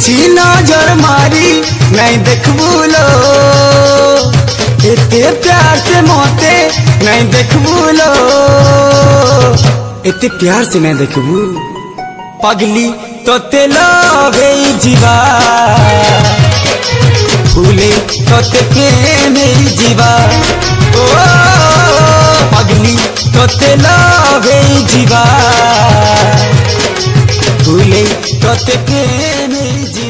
छी नजर मारी नहीं देखबू लो, एते प्यार से मोते नहीं देखबू लो, एते प्यार से नहीं देखबू पगली तो ते लवे जीवा, भूले तो ते प्रेम जीवा, ओ पगली तो ते लवे जीवा, भूले तो ते प्रेम जीवा।